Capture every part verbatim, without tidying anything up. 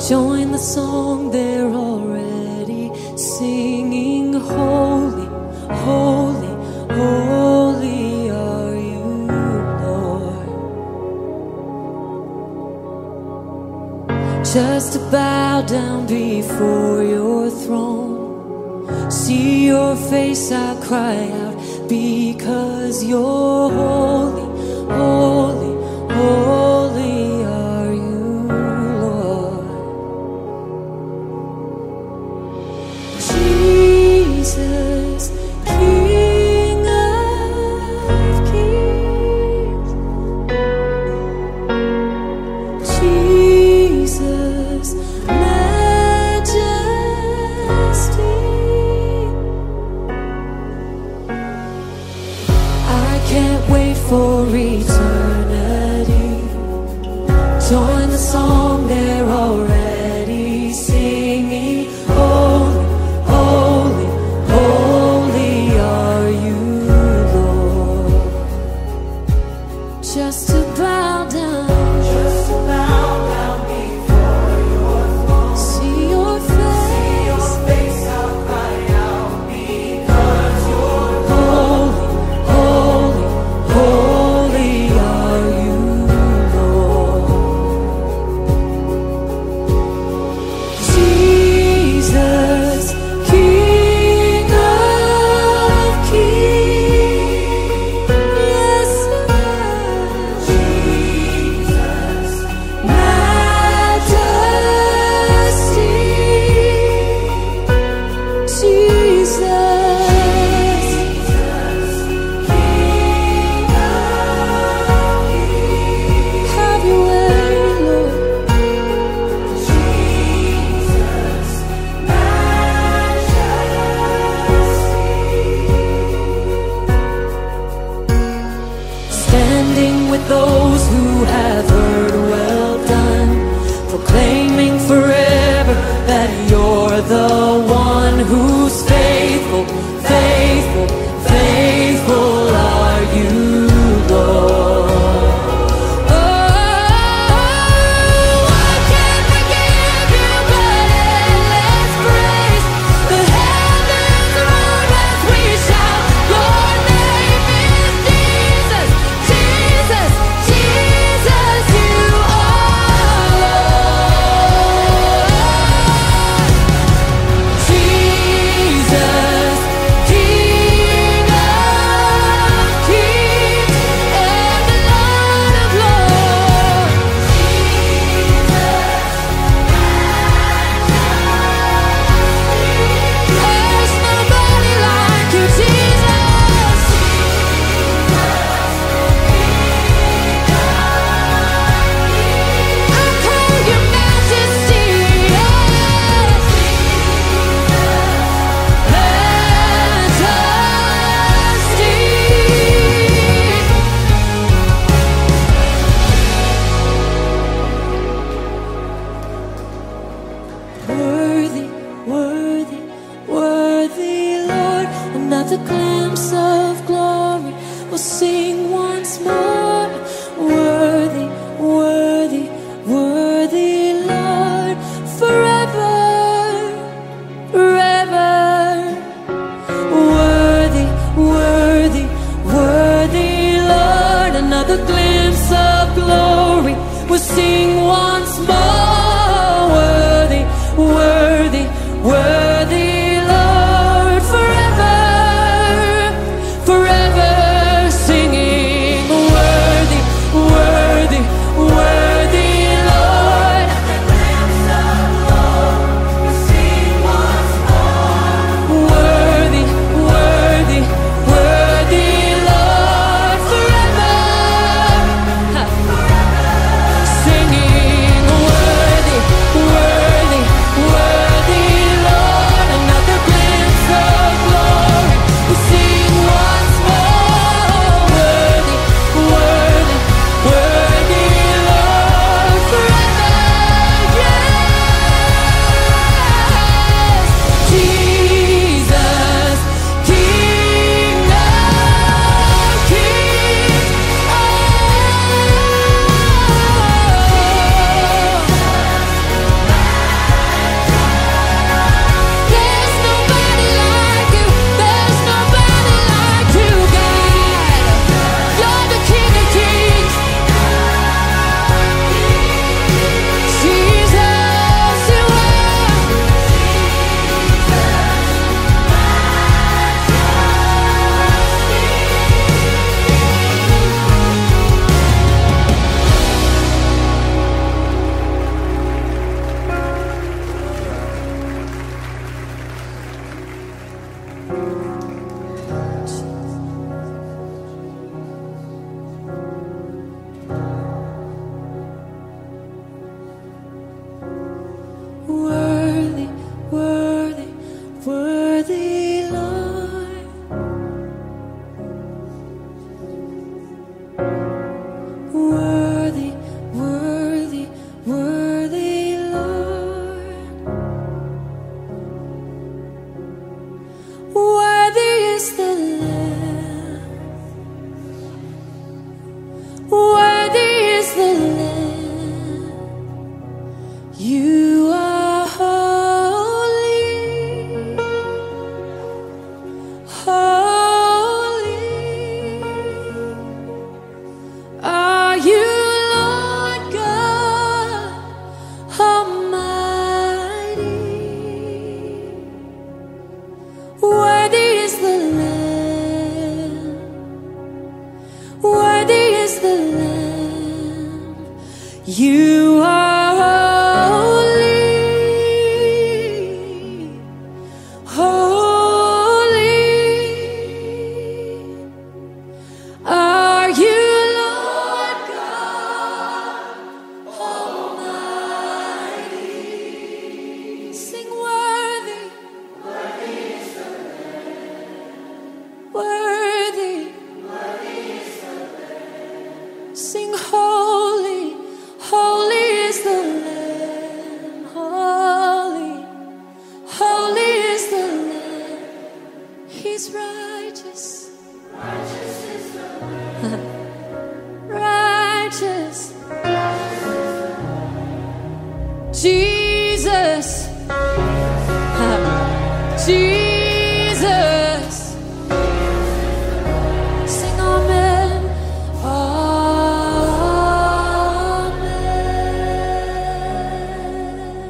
Join the song they're already singing. Holy, holy, holy are you, Lord. Just to bow down before your throne, see your face, I cry out, because you're holy, holy, holy are you, Lord. Jesus, King of kings, Jesus, majesty. I can't wait for eternity. Join the song they're already singing. Holy, holy, holy are you, Lord. Just to bow down, just to bow down before your throne. See your face, see your face, I'll cry out, because you're holy, holy, holy are you, Lord. You are holy, holy. Are you Lord God Almighty? Sing worthy, worthy is the Lamb. Worthy, worthy is the Lamb. Sing holy, holy is the Lamb. Holy, holy is the Lamb. He's righteous, righteous is the Lamb. Righteous, Jesus, Jesus. Sing amen, amen.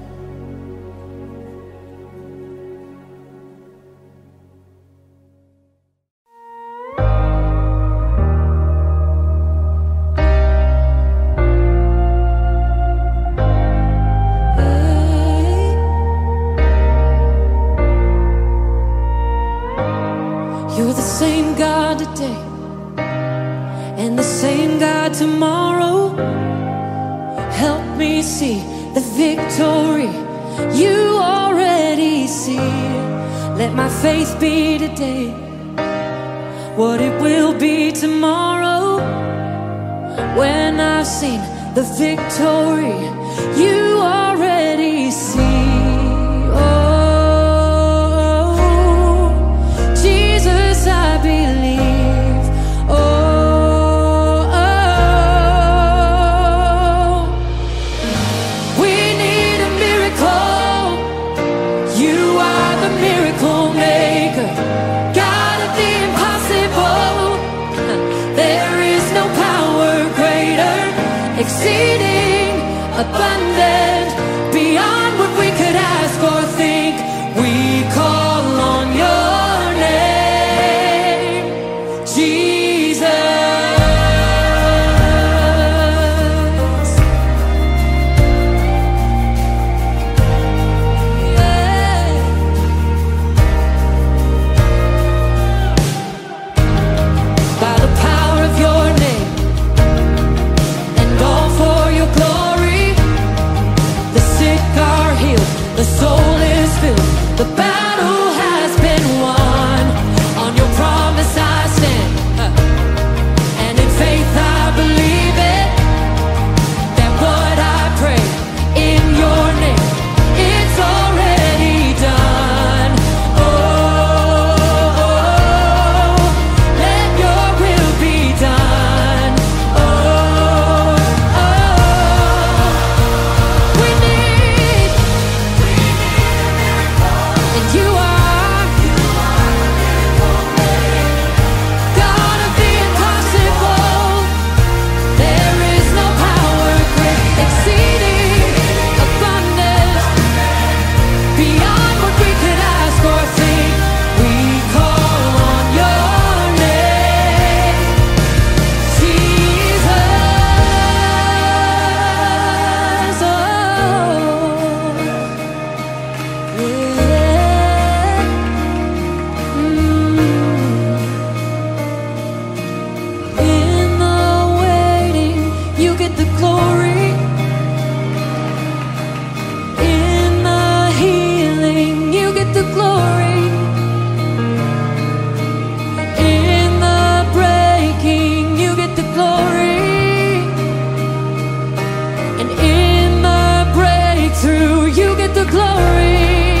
You're the same God today and the same God tomorrow. Help me see the victory you already see. Let my faith be today what it will be tomorrow, when I've seen the victory you already see. I believe, oh, oh, we need a miracle. You are the miracle maker, God of the impossible. There is no power greater, exceeding abundant, beyond what we could ask or think. We call on your name, Jesus. Yeah. By the power of your name and all for your glory, the sick are healed, the soul is filled, the battle has been won. On your promise I stand, and in faith I believe it, that what I pray in your name, it's already done. Oh, let your will be done. Oh, oh, we need, we need a miracle, and you are, you are the miracle maker, God of the impossible. There is no power great, exceeding abundant, beyond what we could ask or think. We call on your name, Jesus. Oh, yeah. Mm. In the waiting, you get the glory. In the healing, you get the glory. In the breaking, you get the glory. And in the breakthrough, you get the glory.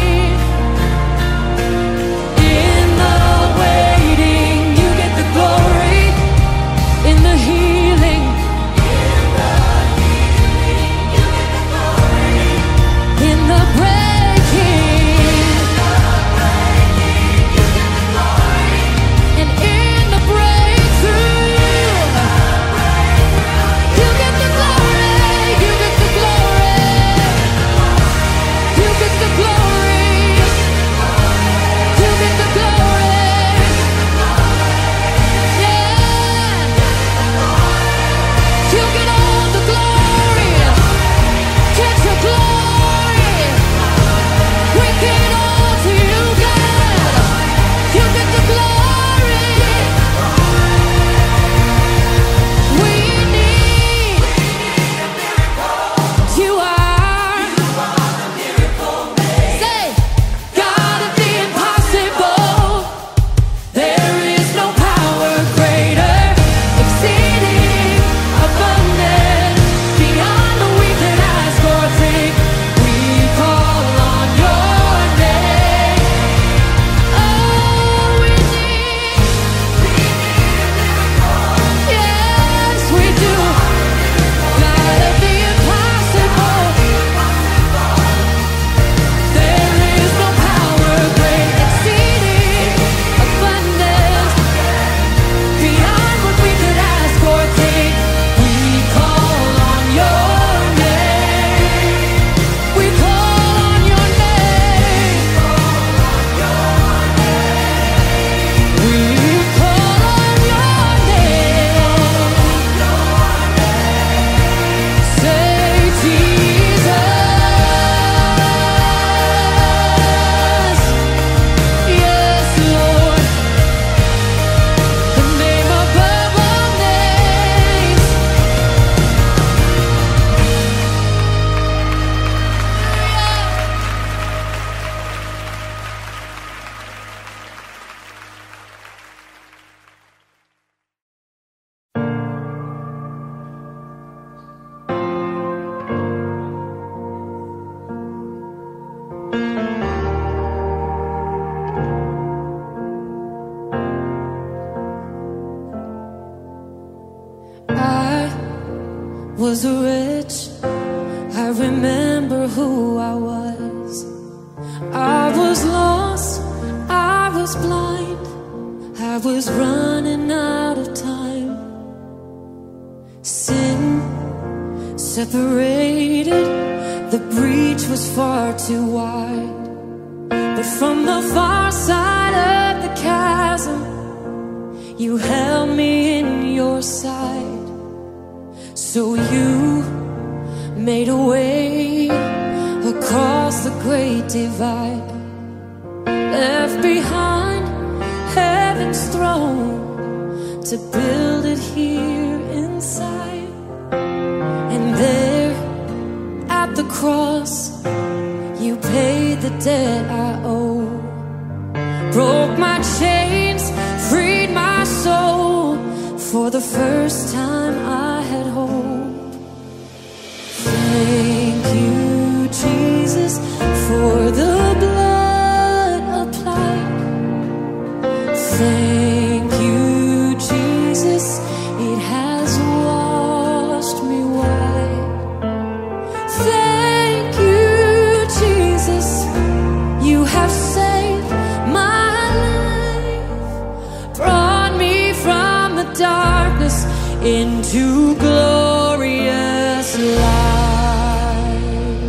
In the waiting, you get the glory. In the healing, in the breaking, and in the breakthrough, you get the glory, you get the glory, you get the glory. was rich, I remember who I was. I was lost, I was blind, I was running out of time. Sin separated, the breach was far too wide. But from the far side of the chasm, you held me in your sight. So you made a way across the great divide, left behind heaven's throne to build it here inside. And there at the cross, you paid the debt I owe, broke my chains, freed my soul. For the first time I had hope. Thank you, Jesus, for the blood applied. Thank you, Jesus, it has washed me white. Thank you, Jesus, you have saved my life, brought me from the darkness into glorious light.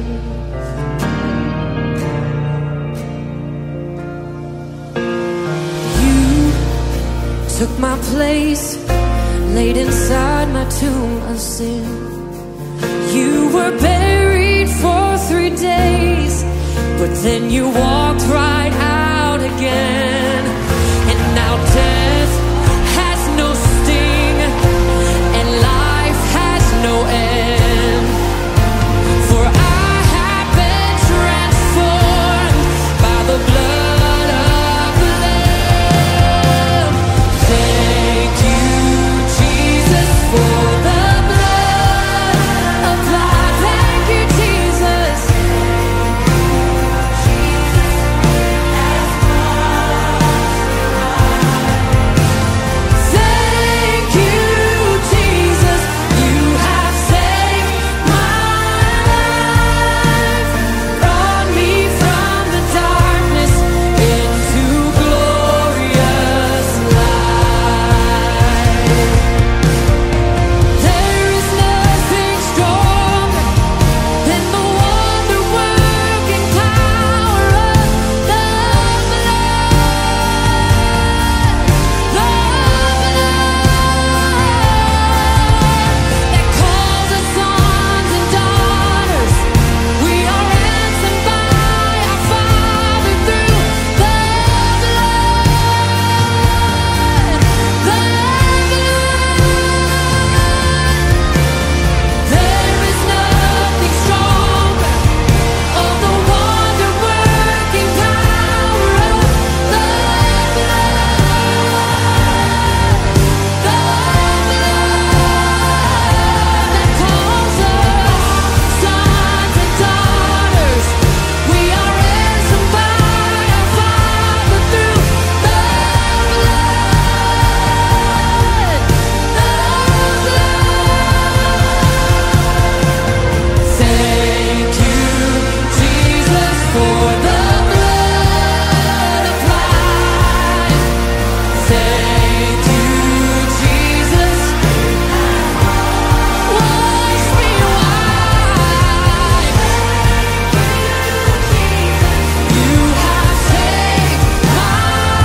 You took my place, laid inside my tomb of sin. You were buried for three days, but then you walked right out again. And now death has no sting, and life has no end. For I have been transformed by the blood of the Lamb. Thank you, Jesus, for the blood applied. Thank you, Jesus. Thank you, Jesus, you have saved my life, brought me from the darkness into glorious light. There is nothing stronger than the wonder-working power of the blood, the blood that calls us sons and daughters. We are ransomed by our Father through the blood, the blood. There is nothing stronger of the wonder-working power of the blood, the blood that calls us sons and daughters. We are ransomed by our Father through the blood, the blood. Thank you, Jesus, for the blood applied. Thank you, Jesus, wash me white. You have saved my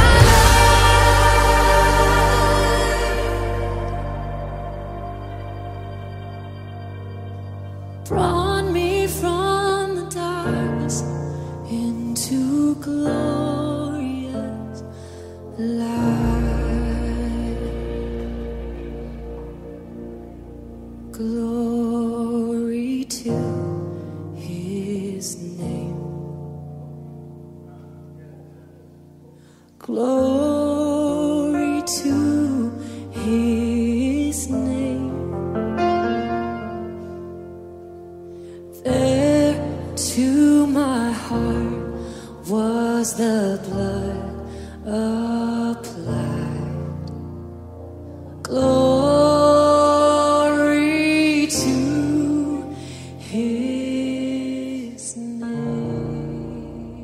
life, brought me from the darkness into glorious light. Glory to his name. Glory to his name. There to my heart was the blood applied. Glory to His name.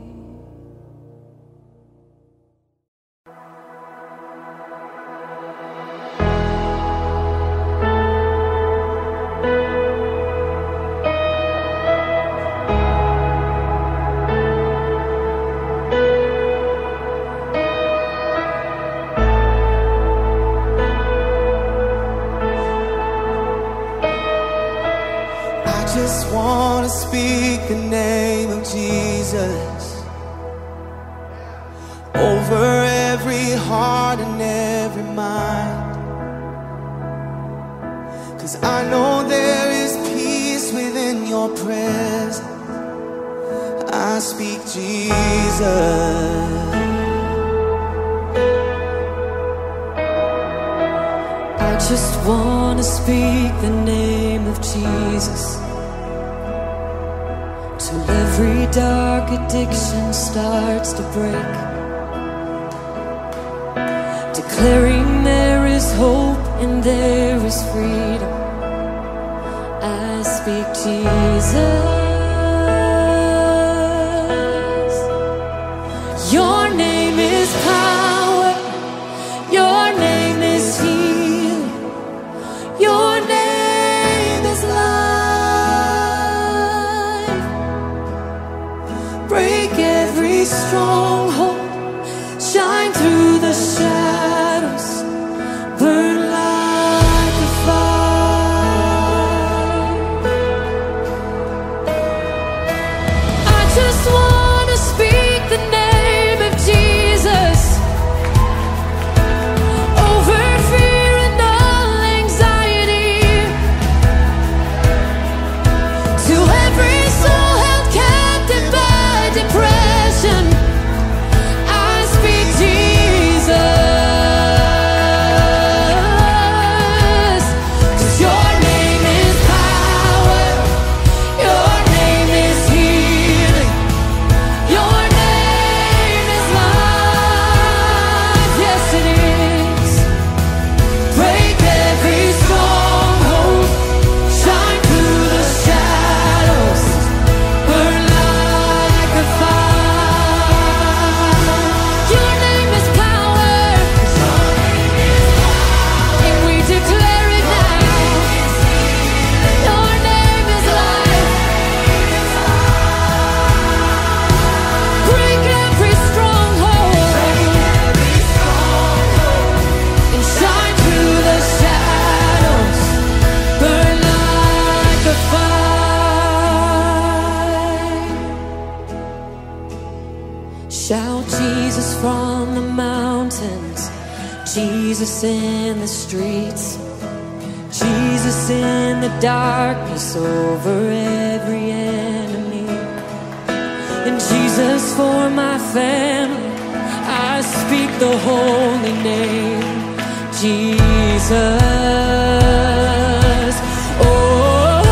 Just wanna speak the name of Jesus over every heart and every mind, 'cause I know there is peace within your presence. I speak Jesus. I just wanna speak the name of Jesus till every dark addiction starts to break, declaring there is hope and there is freedom. I speak Jesus. Your name is power, your name is healing, your name is life. Break every stronghold, shine through the shadows, burn like a fire. I just wanna speak the name of Jesus over fear and all anxiety, to every soul held captive by depression. I speak Jesus, 'cause your name is power, your name is healing, your name is life. Yes, it is. Break every stronghold, shine through the shadows, burn like a fire. Your name is power, and we declare it now. Your name is life. Break every stronghold and shine through the shadows, burn like a fire. Shout Jesus from the mountains, Jesus in the streets, Jesus in the darkness over every enemy, and Jesus for my family. I speak the holy name, Jesus. Oh,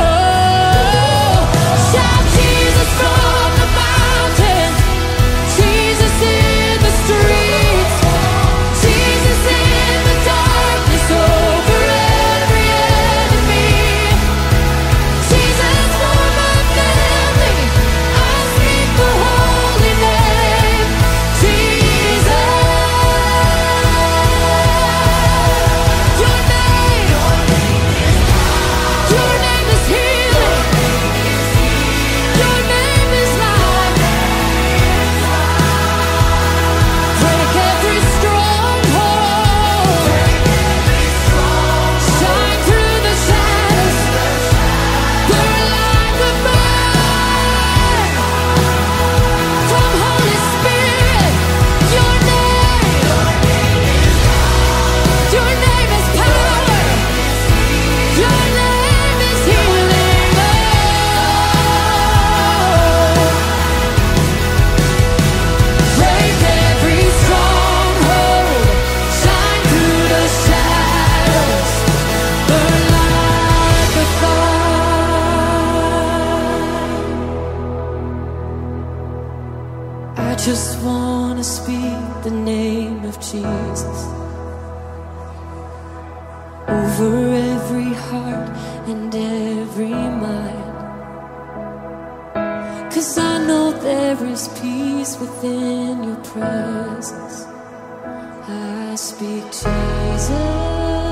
shout Jesus from the mountains, Jesus in the streets, Jesus in the darkness over every enemy, Jesus for my family. I speak the holy name, Jesus. Your name, your name is healing, your name is life. Break every stronghold, shine through the shadows, burn like a fire. From Holy Spirit, your name, your name is power, your name is healing. Oh, break every stronghold, shine through the shadows, burn like a fire. I just wanna speak the name of Jesus over every heart and every mind, 'cause I know there is peace within your presence. I speak Jesus.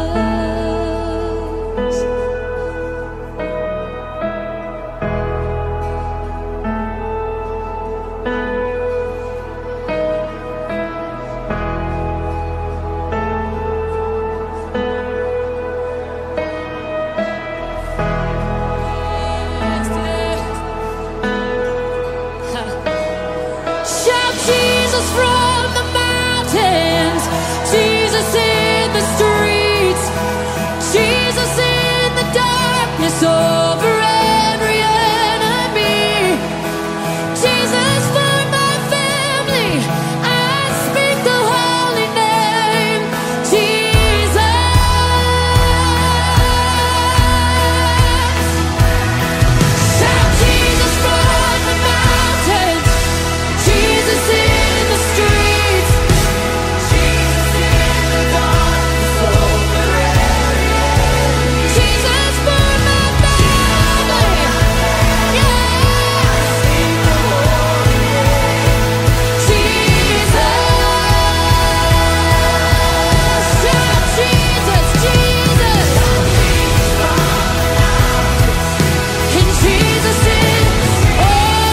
Shout Jesus from the mountains, Jesus in the streets, Jesus in the darkness over every enemy, Jesus for my family. I speak the holy name, Jesus. Shout Jesus from the mountains, Jesus in the streets, Jesus in the darkness over every enemy, Jesus for my family. Yeah, sing the holy name, Jesus. Shout Jesus, Jesus, and Jesus in, oh,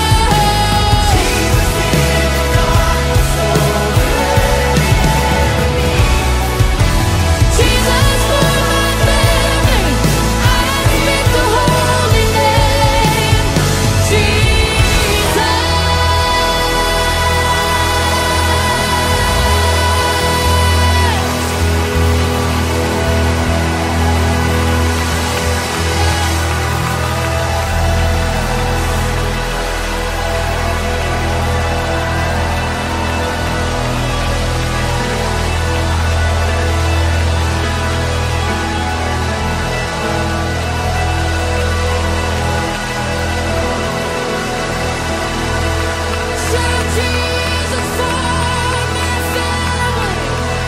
Jesus for my family. I speak the holy name, Jesus. Shout Jesus for my family.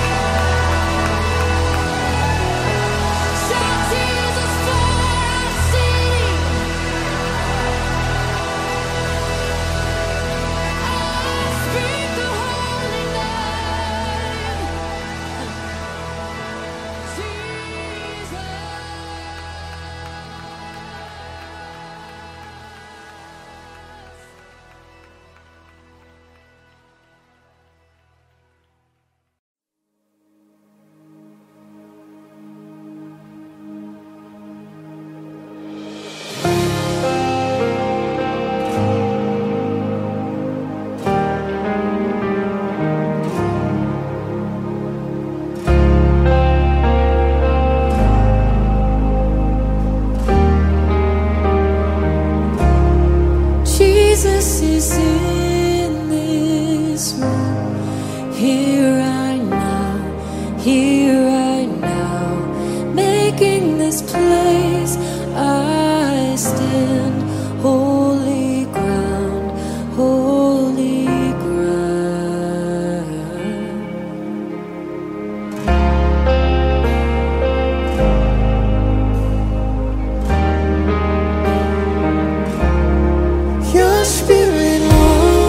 Shout Jesus for our city. I speak the holy name, Jesus. Jesus is in this room, here right now, here right now, making this place I stand, holy ground, holy ground. Your spirit wants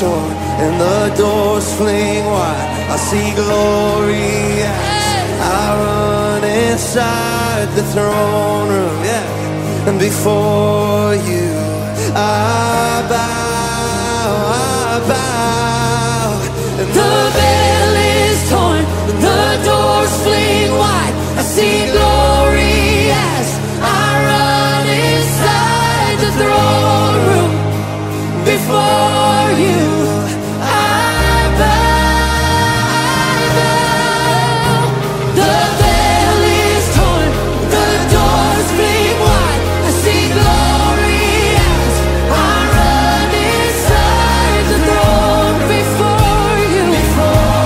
torn and the doors fling wide. I see glory as I run inside the throne room, yeah. And before you I bow, I bow. And The veil is torn, the doors fling wide. I see glory as I run inside the throne room. Before you I bow, I bow. The veil is torn, the doors fling wide. I see glory as I run inside the throne. Before you, before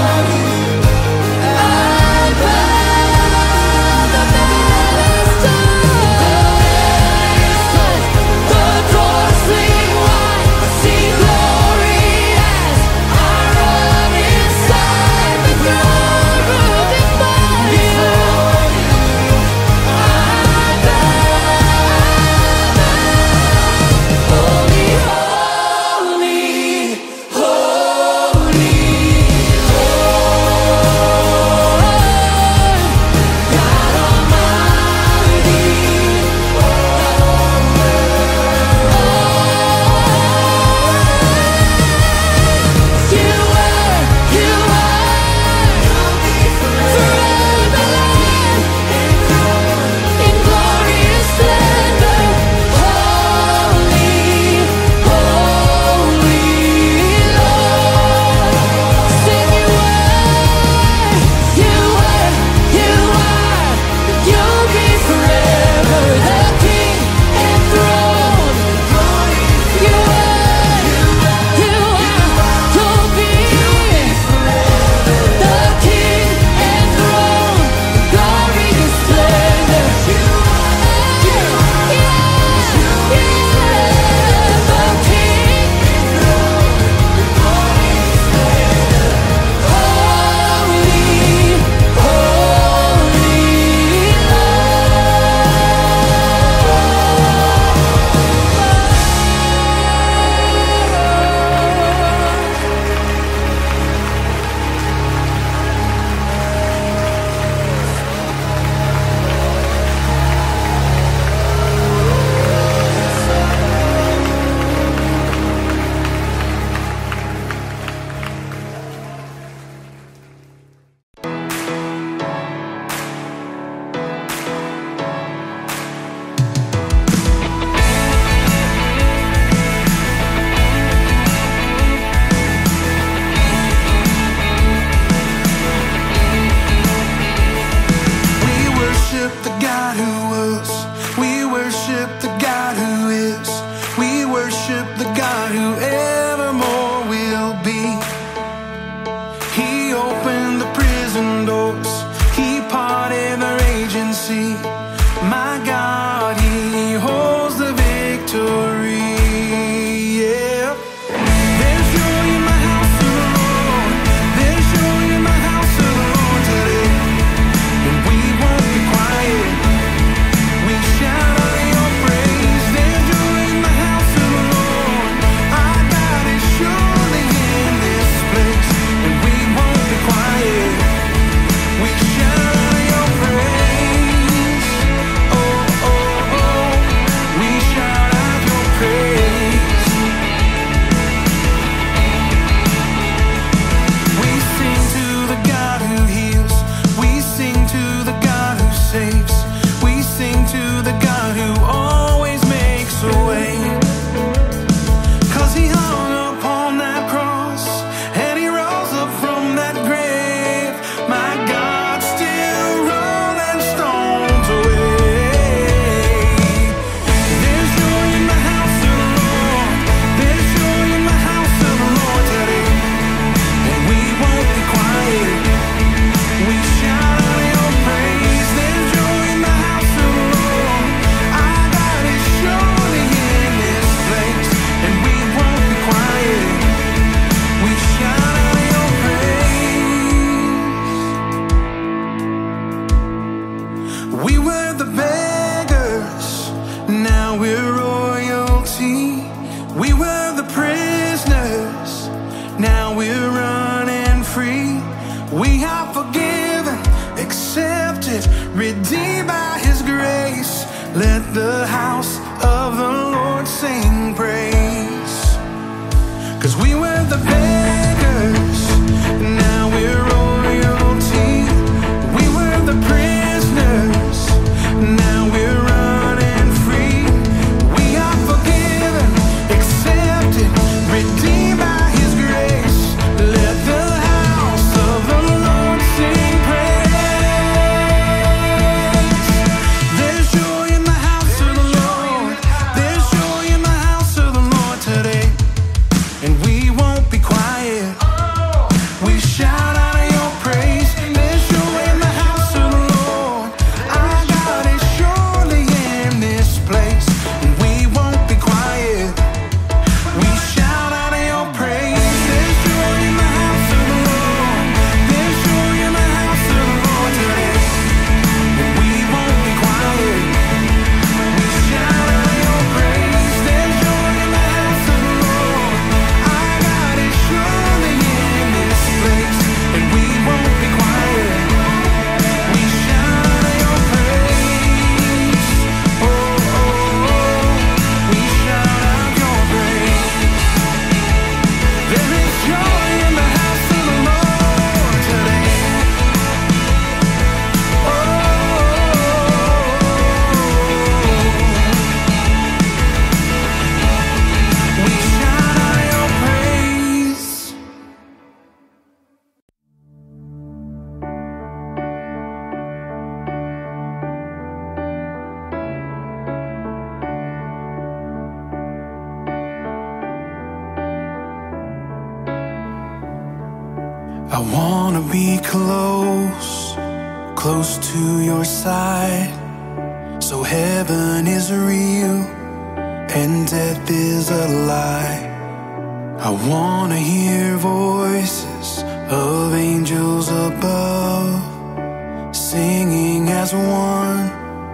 I wanna be close, close to your side, so heaven is real and death is a lie. I wanna hear voices of angels above, singing as one,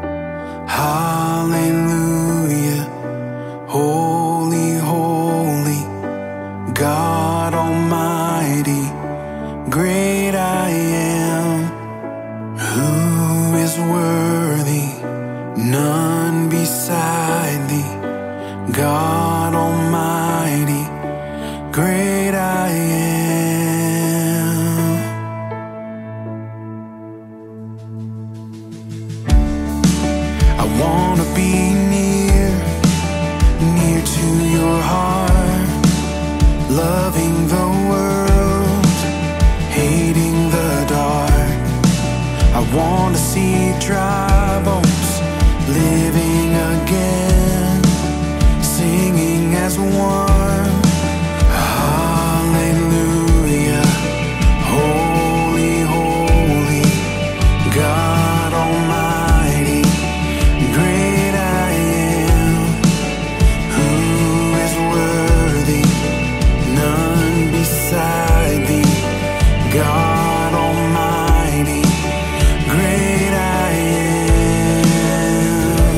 hallelujah. Holy, holy, God Almighty, great I am. Who is worthy? None beside thee. God Almighty, great I am. I wanna be near, near to your heart, loving the world, hating the dark. I wanna see dry bones living again, singing as one, hallelujah. Holy, holy, God Almighty, great I am. Who is worthy? None beside thee. God Almighty, great I am.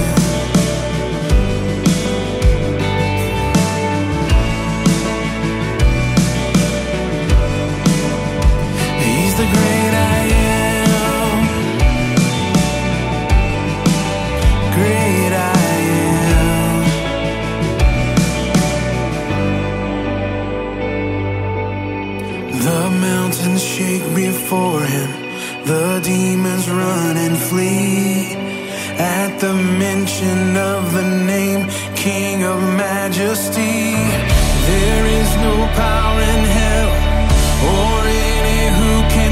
He's the great I am. Great I am. The mountains shake before him, the demons run and flee at the mention of the name King of Majesty. There is no power in hell or any who can